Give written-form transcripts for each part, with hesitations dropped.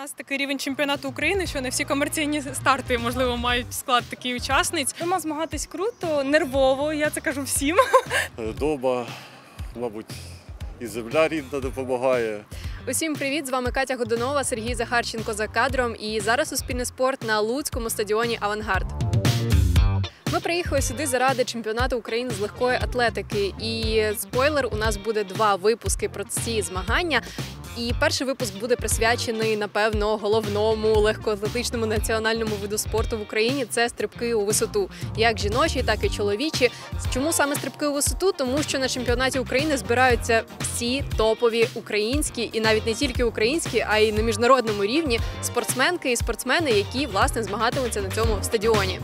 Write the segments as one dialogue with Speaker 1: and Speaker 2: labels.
Speaker 1: нас такий рівень чемпіонату України, що не всі комерційні старти, можливо, мають склад такий учасниць. Дома змагатись круто, нервово, я це кажу всім.
Speaker 2: Дома, мабуть, і земля рідна допомагає.
Speaker 3: Усім привіт! З вами Катя Годунова, Сергій Захарченко за кадром. І зараз Суспільне спорт на Луцькому стадіоні «Авангард». Ми приїхали сюди заради чемпіонату України з легкої атлетики. І спойлер, у нас буде 2 випуски про ці змагання. І перший випуск буде присвячений, напевно, головному легкоатлетичному національному виду спорту в Україні – це стрибки у висоту. Як жіночі, так і чоловічі. Чому саме стрибки у висоту? Тому що на чемпіонаті України збираються всі топові українські, і навіть не тільки українські, а й на міжнародному рівні спортсменки і спортсмени, які, власне, змагатимуться на цьому стадіоні.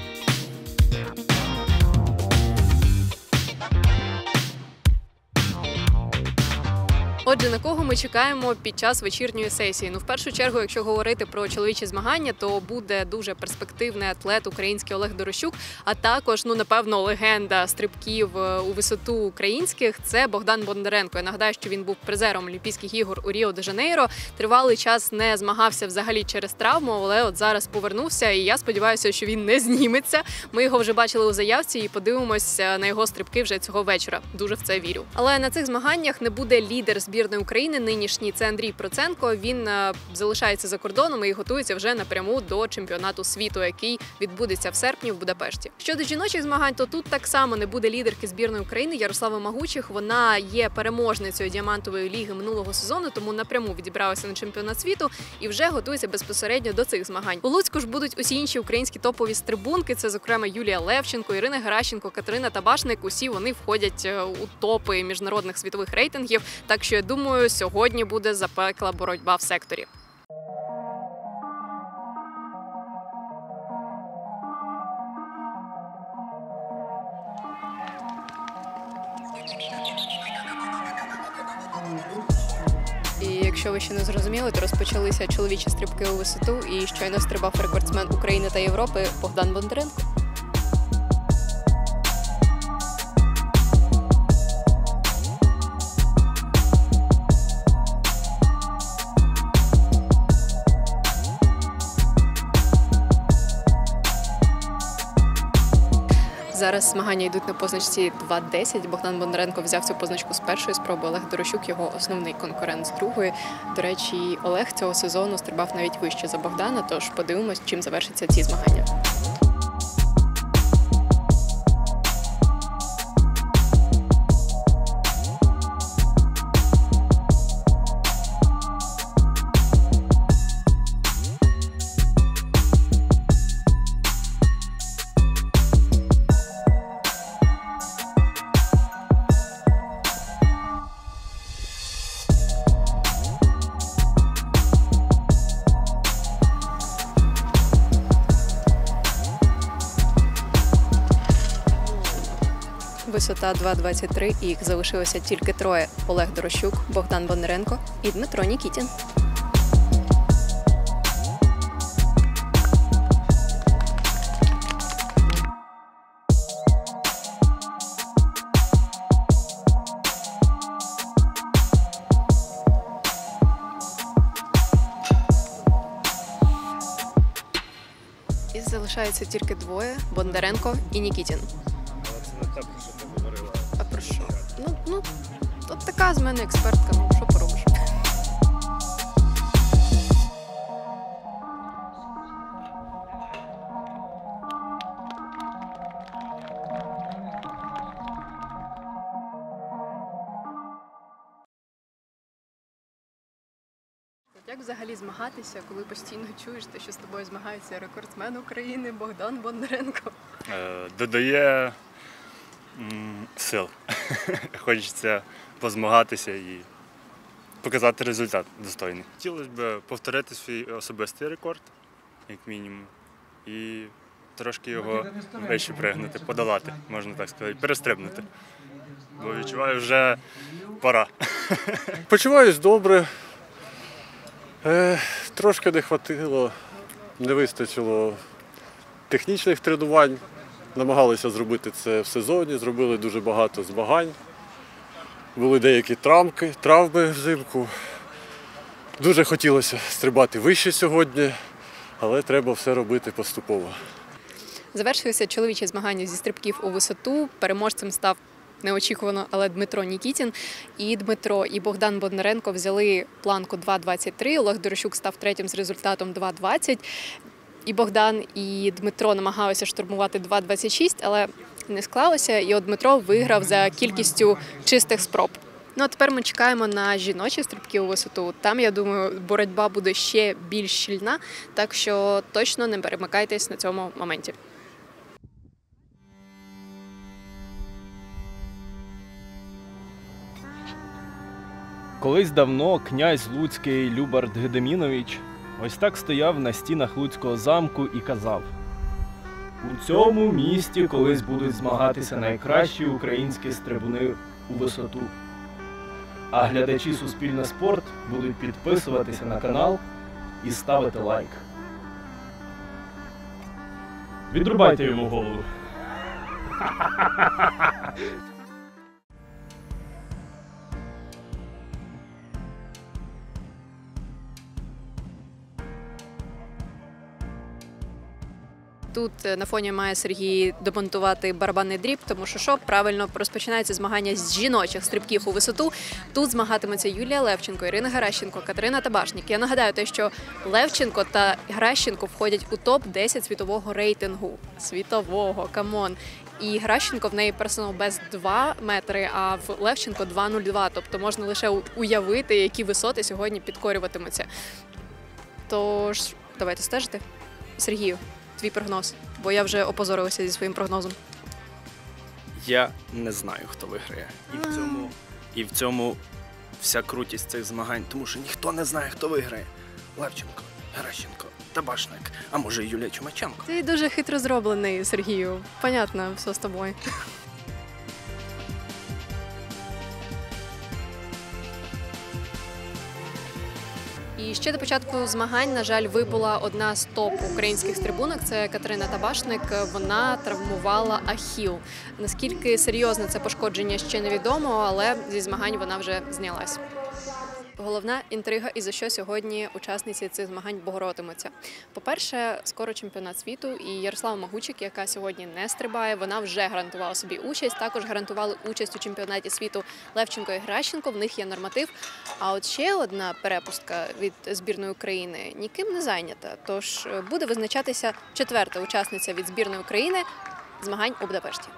Speaker 3: Отже, на кого ми чекаємо під час вечірньої сесії? В першу чергу, якщо говорити про чоловічі змагання, то буде дуже перспективний атлет український Олег Дорощук, а також, напевно, легенда стрибків у висоту українських – це Богдан Бондаренко. Я нагадаю, що він був призером Олімпійських ігор у Ріо-де-Жанейро. Тривалий час не змагався взагалі через травму, але от зараз повернувся, і я сподіваюся, що він не зніметься. Ми його вже бачили у заявці і подивимося на його стрибки вже цього вечора. Дуже в це вірю. Але на цих змаганнях не буде лідер збірної України нинішній, це Андрій Проценко. Він залишається за кордоном і готується вже напряму до чемпіонату світу, який відбудеться в серпні в Будапешті. Щодо жіночих змагань, то тут так само не буде лідерки збірної України Ярослави Магучих. Вона є переможницею діамантової ліги минулого сезону, тому напряму відібралася на чемпіонат світу і вже готується безпосередньо до цих змагань. У Луцьку ж будуть усі інші українські топові стрибунки. Це, зокрема, Юлія Левченко, Ірина Геращенко, Катерина Табашник. Усі вони входять у топи міжнародних світових рейтингів. Так що, я думаю, сьогодні буде запекла боротьба в секторі. І якщо ви ще не зрозуміли, то розпочалися чоловічі стрибки у висоту, і щойно стрибав рекордсмен України та Європи Богдан Бондаренко. Зараз змагання йдуть на позначці 2.10. Богдан Бондаренко взяв цю позначку з першої спроби. Олег Дорощук – його основний конкурент з другої. До речі, Олег цього сезону стрибав навіть вище за Богдана, тож подивимось, чим завершаться ці змагання. Висота 2.23, і їх залишилося тільки 3 – Олег Дорощук, Богдан Бондаренко і Дмитро Нікітін. І залишається тільки 2 – Бондаренко і Нікітін. А про що? От така з мене експертка, що поробиш? Як взагалі змагатися, коли постійно чуєш те, що з тобою змагається рекордсмен України Богдан Бондаренко?
Speaker 4: Додає сил. Хочеться позмагатися і показати результат достойний. Хотілося б повторити свій особистий рекорд, як мінімум, і трошки його вище пригнути, подолати, можна так сказати, перестрибнути. Бо відчуваю, вже пора.
Speaker 2: Почуваюсь добре. Трошки не вистачило технічних тренувань. Намагалися зробити це в сезоні, зробили дуже багато змагань. Були деякі травми взимку. Дуже хотілося стрибати вище сьогодні, але треба все робити поступово.
Speaker 3: Завершилися чоловічі змагання зі стрибків у висоту. Переможцем став неочікувано, але Дмитро Нікітін. І Дмитро, і Богдан Бондаренко взяли планку 2.23. Олег Дорощук став третім з результатом 2.20. І Богдан, і Дмитро намагалися штурмувати 2.26, але не склалося. І от Дмитро виграв за кількістю чистих спроб. Ну а тепер ми чекаємо на жіночі стрибки у висоту. Там, я думаю, боротьба буде ще більш щільна, так що точно не перемикайтесь на цьому моменті.
Speaker 5: Колись давно князь Луцький Любард Гедемінович ось так стояв на стінах Луцького замку і казав: «У цьому місті колись будуть змагатися найкращі українські стрибуни у висоту. А глядачі Суспільне спорт будуть підписуватися на канал і ставити лайк». Відрубайте йому голову.
Speaker 3: Тут на фоні має Сергій демонтувати барабанний дріб, тому що правильно розпочинаються змагання з жіночих стрибків у висоту. Тут змагатимуться Юлія Левченко, Ірина Геращенко, Катерина Табашник. Я нагадаю те, що Левченко та Геращенко входять у топ-10 світового рейтингу. Світового, камон. І Геращенко в неї персонал без 2 метри, а в Левченко 2,02. Тобто можна лише уявити, які висоти сьогодні підкорюватимуться. Тож, давайте стежити. Сергію, твій прогноз, бо я вже опозорилася зі своїм прогнозом.
Speaker 5: Я не знаю, хто виграє. І в цьому вся крутість цих змагань, тому що ніхто не знає, хто виграє. Левченко, Геращенко, Табашник, а може Юлія Чумаченко.
Speaker 3: Ти дуже хитро зроблений, Сергію. Понятно, все з тобою. І ще до початку змагань, на жаль, вибула одна з топ-українських стрибунок. Це Катерина Табашник. Вона травмувала ахіл. Наскільки серйозне це пошкодження, ще невідомо, але зі змагань вона вже знялась. Головна інтрига, і за що сьогодні учасниці цих змагань боротимуться. По-перше, скоро чемпіонат світу, і Ярослава Магучик, яка сьогодні не стрибає, вона вже гарантувала собі участь. Також гарантували участь у чемпіонаті світу Левченко і Геращенко, в них є норматив. А от ще одна перепустка від збірної України ніким не зайнята. Тож буде визначатися 4-та учасниця від збірної України змагань у Будапешті.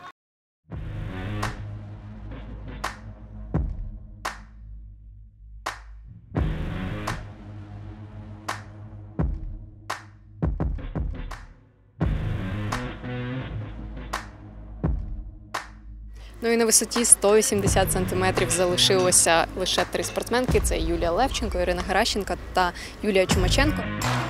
Speaker 3: Ну і на висоті 180 сантиметрів залишилося лише 3 спортсменки. Це Юлія Левченко, Ірина Геращенко та Юлія Чумаченко.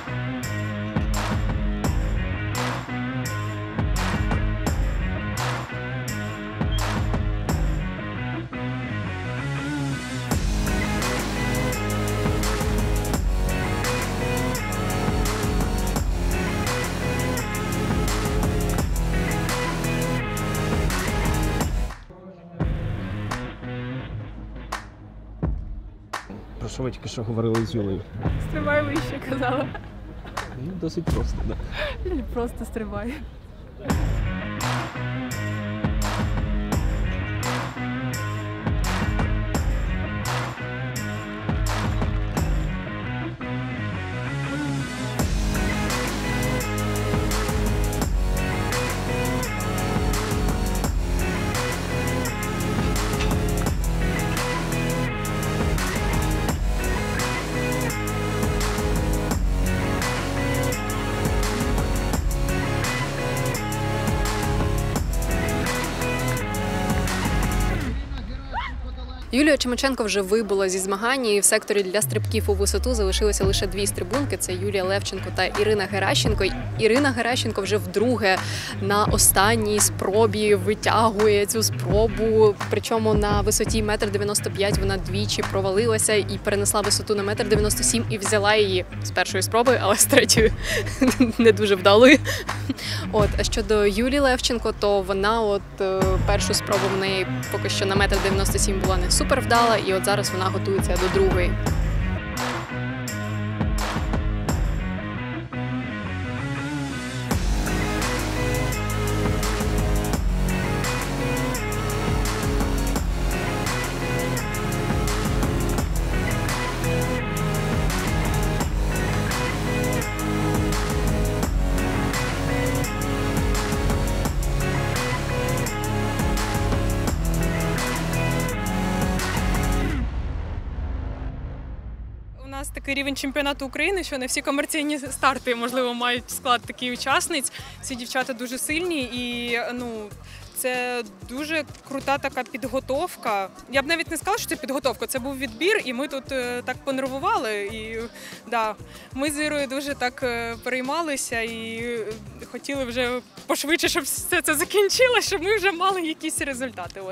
Speaker 5: Про що ви тільки що говорили з Юлею?
Speaker 1: Стрибай вище, казала.
Speaker 5: Ну, досить просто, так. Да.
Speaker 1: Просто стрибай.
Speaker 3: Юлія Чумаченко вже вибула зі змагань, і в секторі для стрибків у висоту залишилося лише 2 стрибунки. Це Юлія Левченко та Ірина Геращенко. Ірина Геращенко вже вдруге на останній спробі витягує цю спробу. Причому на висоті 1,95 м вона двічі провалилася і перенесла висоту на 1,97 м і взяла її з першої спроби, але з третьої не дуже вдалої. А щодо Юлії Левченко, то вона першу спробу в неї поки що на 1,97 м була не супер вдала, і от зараз вона готується до другої.
Speaker 1: такий рівень чемпіонату України, що не всі комерційні старти, можливо, мають склад таких учасниць. Всі дівчата дуже сильні і це дуже крута така підготовка. Я б навіть не сказала, що це підготовка, це був відбір, і ми тут так понервували. І ми з Ірою дуже так переймалися і хотіли вже пошвидше, щоб все це закінчилося, щоб ми вже мали якісь результати.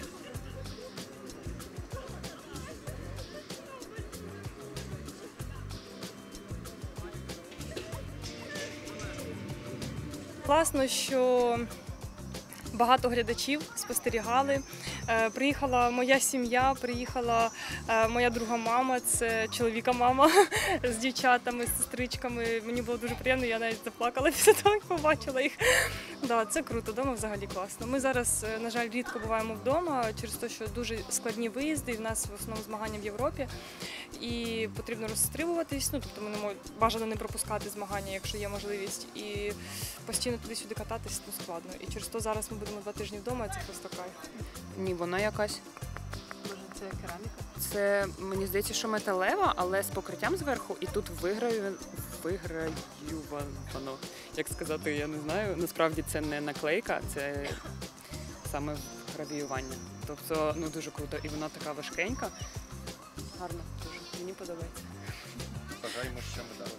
Speaker 1: Класно, що багато глядачів спостерігали. Приїхала моя сім'я, приїхала моя друга мама, це чоловіка мама з дівчатами, з сестричками. Мені було дуже приємно, я навіть заплакала після того, як побачила їх. Це круто, вдома взагалі класно. Ми зараз, на жаль, рідко буваємо вдома через те, що дуже складні виїзди, і в нас в основному змагання в Європі. І потрібно розстрибуватись, тобто ми бажано не пропускати змагання, якщо є можливість. І постійно туди-сюди кататись складно. І через то зараз ми будемо 2 тижні вдома, це просто кайф.
Speaker 6: Ні, вона якась.
Speaker 3: Може, це кераміка?
Speaker 6: Це, мені здається, що металева, але з покриттям зверху, і тут виграю воно. Як сказати, я не знаю. Насправді це не наклейка, це саме гравіювання. Тобто, дуже круто. І вона така важкенька. Гарно, дуже. Мені подобається.
Speaker 5: Бажаємо ще медалей.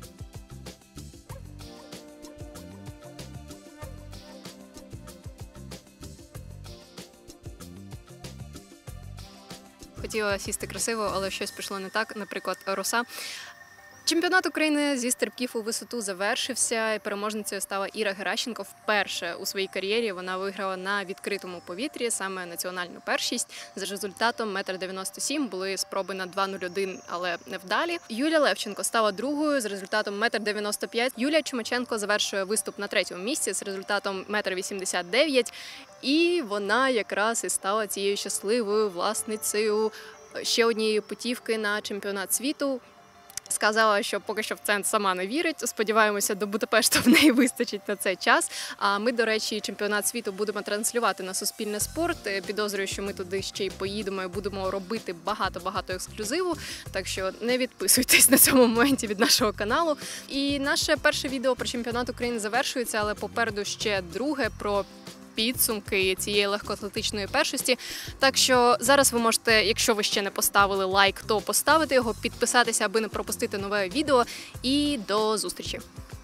Speaker 3: Хотіла сісти красиво, але щось пішло не так, наприклад, роса. Чемпіонат України зі стрибків у висоту завершився, і переможницею стала Іра Геращенко. Вперше у своїй кар'єрі вона виграла на відкритому повітрі, саме національну першість. За результатом 1,97 м, були спроби на 2,01, але невдалі. Юлія Левченко стала другою з результатом 1,95 м. Юлія Чумаченко завершує виступ на 3-му місці з результатом 1,89 м. І вона якраз і стала цією щасливою власницею ще однієї путівки на чемпіонат світу. Сказала, що поки що в це сама не вірить. Сподіваємося, до Будапешта в неї вистачить на цей час. А ми, до речі, чемпіонат світу будемо транслювати на Суспільне спорт. Підозрюю, що ми туди ще й поїдемо і будемо робити багато-багато ексклюзиву. Так що не відписуйтесь на цьому моменті від нашого каналу. І наше перше відео про чемпіонат України завершується, але попереду ще друге про підсумки цієї легкоатлетичної першості. Так що зараз ви можете, якщо ви ще не поставили лайк, то поставити його, підписатися, аби не пропустити нове відео. І до зустрічі!